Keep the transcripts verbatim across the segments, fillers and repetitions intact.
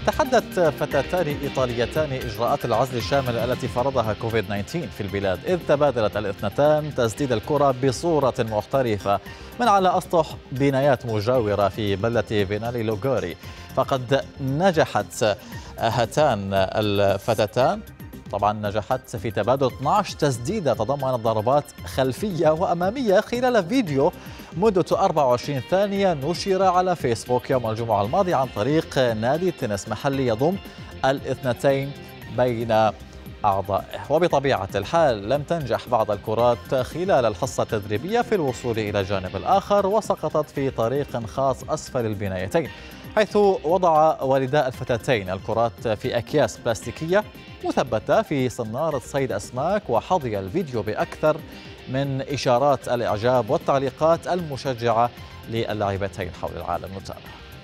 تحدت فتاتان إيطاليتان إجراءات العزل الشامل التي فرضها كوفيد تسعة عشر في البلاد، إذ تبادلت الاثنتان تسديد الكرة بصورة محترفة من على أسطح بنايات مجاورة في بلدة فينالي لوغوري. فقد نجحت هاتان الفتاتان طبعا نجحت في تبادل اثنتي عشرة تسديدة تضمنت ضربات خلفية وأمامية خلال فيديو مدته أربعة وعشرين ثانية نشر على فيسبوك يوم الجمعة الماضي عن طريق نادي تنس محلي يضم الاثنتين بين أعضائه. وبطبيعة الحال لم تنجح بعض الكرات خلال الحصة التدريبية في الوصول إلى الجانب الآخر، وسقطت في طريق خاص أسفل البنايتين، حيث وضع والدا الفتاتين الكرات في أكياس بلاستيكية مثبتة في صنارة صيد أسماك. وحظي الفيديو بأكثر من إشارات الإعجاب والتعليقات المشجعة للاعبتين حول العالم. نتابع.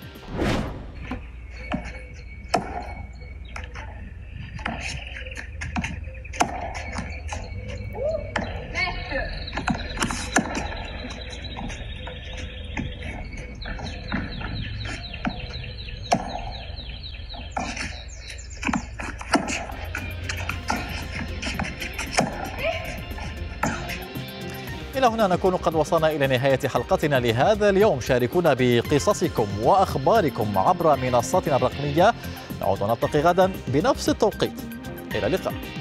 إلى هنا نكون قد وصلنا إلى نهاية حلقتنا لهذا اليوم. شاركونا بقصصكم وأخباركم عبر منصاتنا الرقمية. نعود ونلتقي غدا بنفس التوقيت. إلى اللقاء.